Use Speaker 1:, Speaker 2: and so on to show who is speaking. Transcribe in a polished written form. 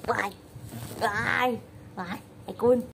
Speaker 1: วายวายวายไอ้กุล